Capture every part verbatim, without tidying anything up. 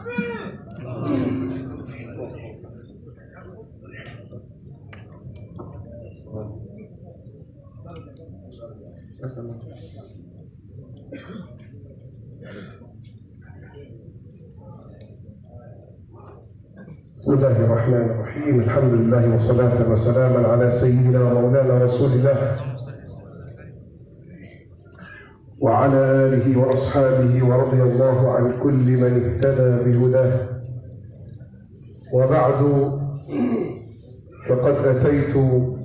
بسم الله الرحمن الرحيم. الحمد لله والصلاة وسلاما على سيدنا ومولانا رسول الله وعلى آله وأصحابه، ورضي الله عن كل من اهتدى بهداه. وبعد، فقد أتيت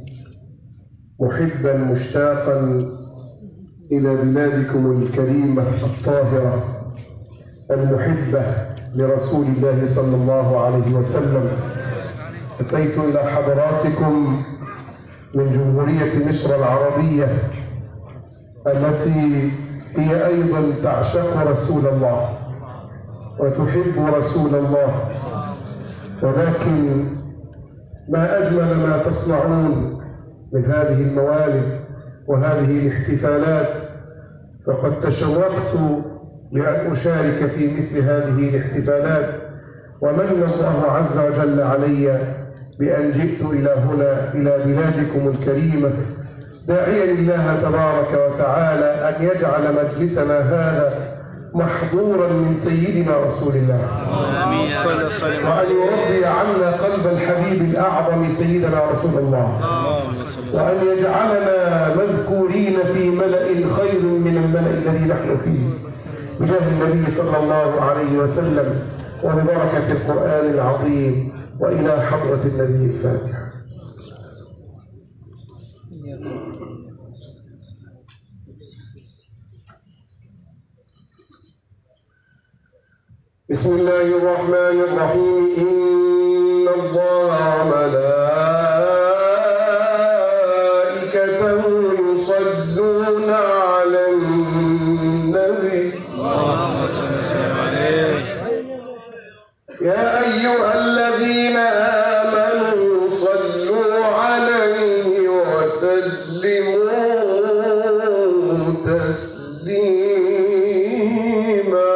محبا مشتاقا إلى بلادكم الكريمة الطاهرة المحبة لرسول الله صلى الله عليه وسلم. أتيت إلى حضراتكم من جمهورية مصر العربية التي هي أيضا تعشق رسول الله وتحب رسول الله، ولكن ما أجمل ما تصنعون من هذه الموالد وهذه الاحتفالات. فقد تشوقت لأن أشارك في مثل هذه الاحتفالات، ومن الله عز وجل علي بأن جئت إلى هنا إلى بلادكم الكريمة، داعيا الله تبارك وتعالى أن يجعل مجلسنا هذا محظورا من سيدنا رسول الله، وأن يرضي عنا قلب الحبيب الأعظم سيدنا رسول الله، وأن يجعلنا مذكورين في ملأ خير من الملأ الذي نحن فيه، بجاه النبي صلى الله عليه وسلم وببركة القرآن العظيم، وإلى حضرة النبي الفاتحة. بسم الله الرحمن الرحيم. إن الله وملائكته يصلون على النبي يا أيها الذين آمنوا صلوا عليه وسلموا تسليما.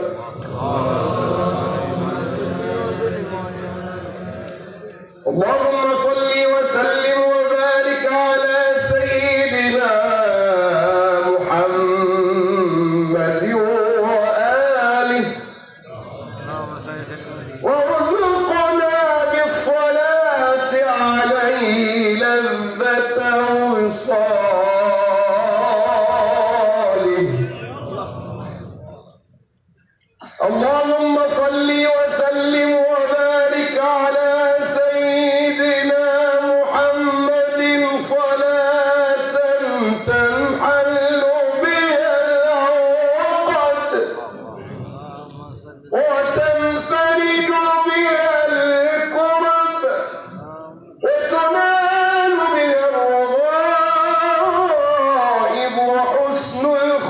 اللهم صل وسلم وبارك على سيدنا محمد وآله، وارزقنا بالصلاة عليه لذة وصاله. اللهم صل وسلم وبارك على سيدنا محمد صلاة تنحل بها العقد وتنفرج بها الكرب وتنال بها الرغائب وحسن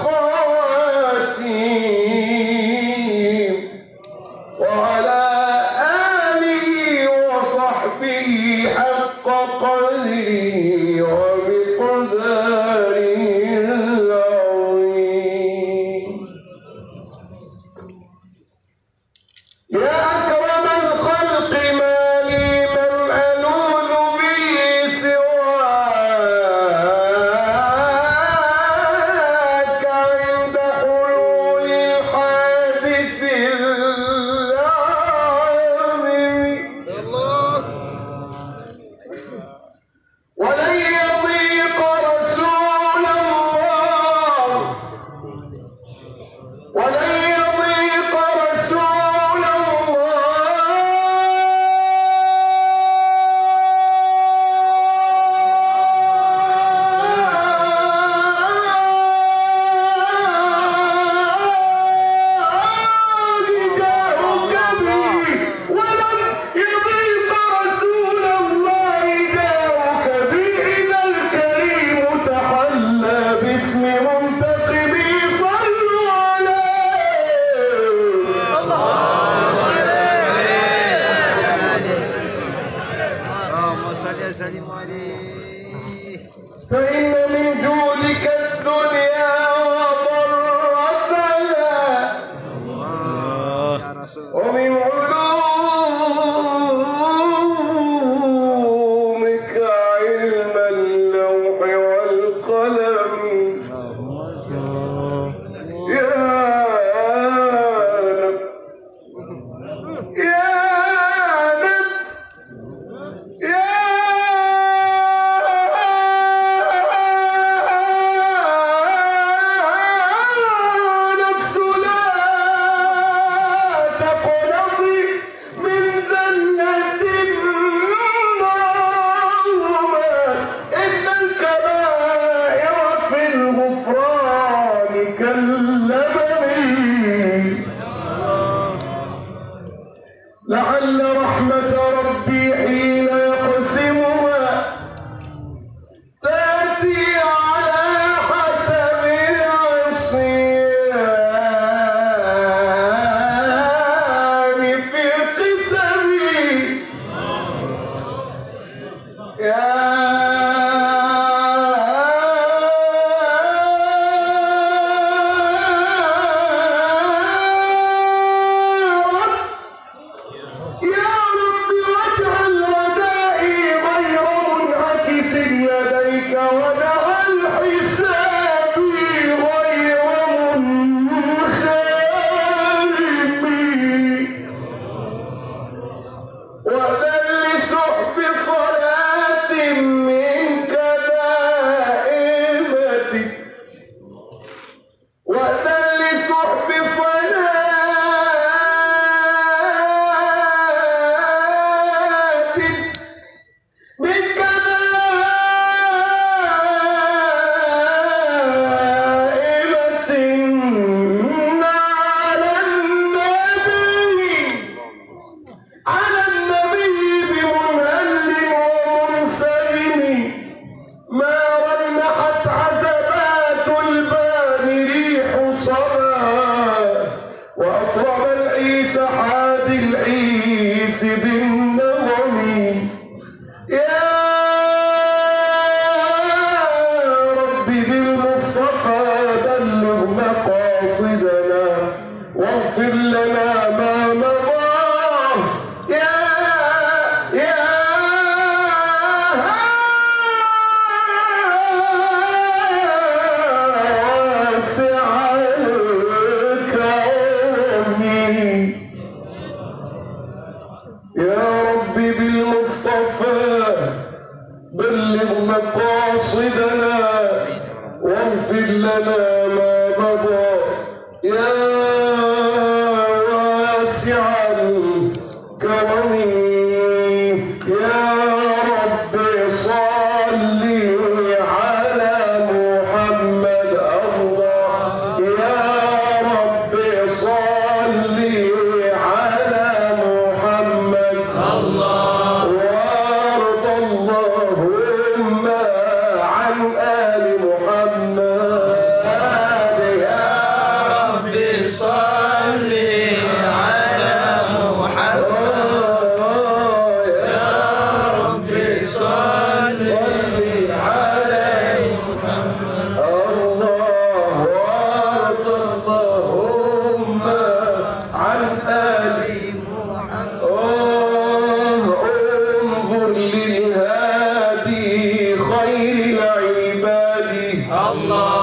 الخواتيم، وعلى آله وصحبه حق قدره ومقداره العظيم. يا أكرم الخلق ما لي من ألوذ به سواك عند حلول الحادث العامر، ولن يضيق رسول الله ولن يضيق رسول الله جاهك بي إذا الكريم تحلى باسم منتقبي. صلوا عليه. اللهم صل وسلم عليه. فإن من جودك الدنيا وضرتها، ومن والقلم يا نفس يا نفس يا نفس لا تقنطي من زلة نوما إن الكبائر في الغفران كاللبن لعل رحمة ربي حين يقسمها تأتي على حسب العصيان في القسم يا واغفر لنا ما مضى يا يا واسع الكرم يا ربي بالمصطفى بلغ مقاصدنا واغفر لنا ما مضى يا واسع الكرم يا رب صل على محمد الله يا رب صل على محمد الله وارض اللهم عن آل محمد صل على محمد يا رب صل على محمد الله وارض اللهم عن آل محمد انظر للهادي خير العباد الله